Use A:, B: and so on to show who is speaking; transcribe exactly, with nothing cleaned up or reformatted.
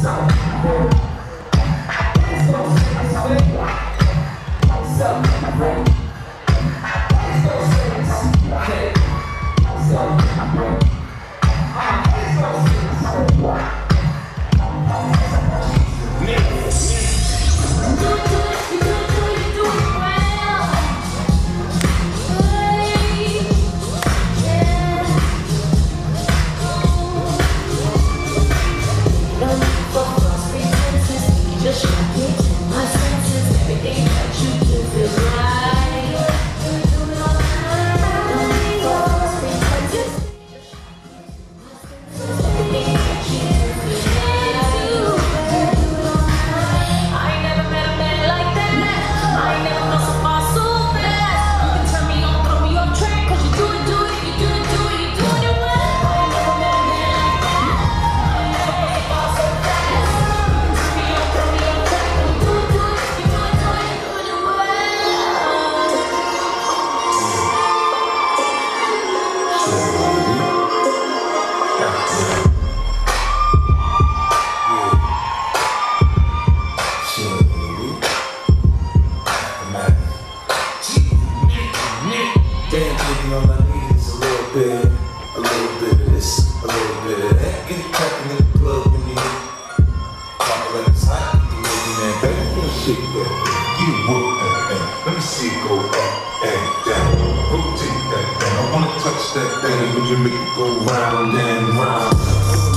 A: All I need is a little bit, a little bit of this, a little bit of that. Get it crackin' in the club when you hit. Pop it like it's hot, you can make me that baby. Let me shake that, get it whoop that thing. Let me see it go up and down. Rotate that thing, I wanna touch that thing when you make it go round and round.